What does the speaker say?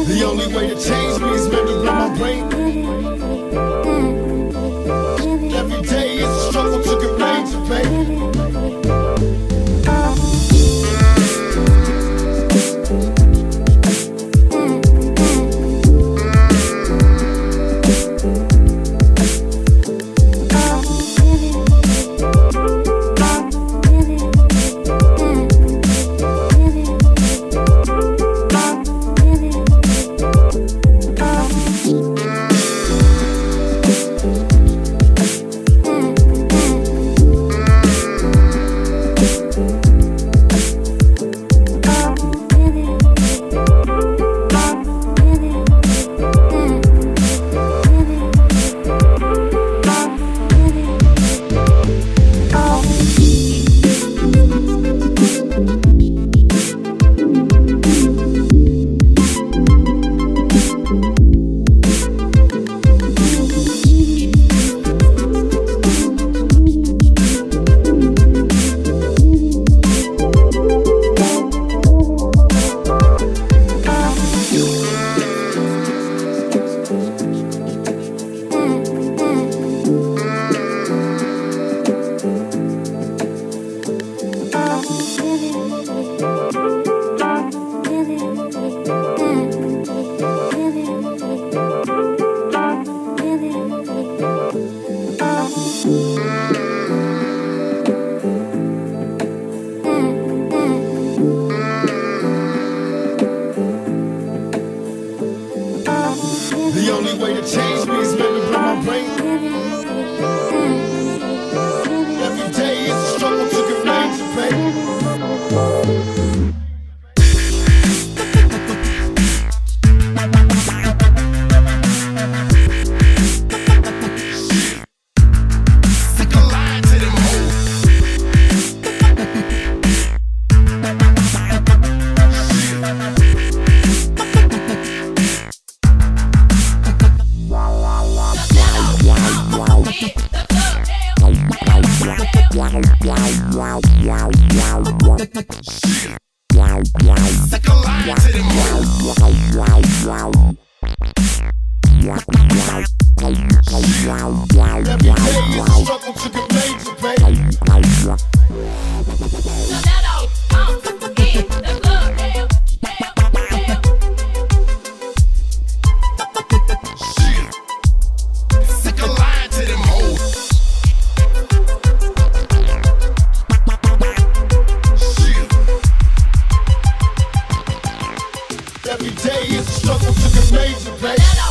The only way to change me is meant to blow my brain. Every day is a struggle to get paid to pay. The only way to change me is meant to blow my brain. Every day is a struggle to get paid to pay. Second line to them Every day is a struggle to get paid to pay. second line to them hoes. Every day is a struggle to get paid to pay.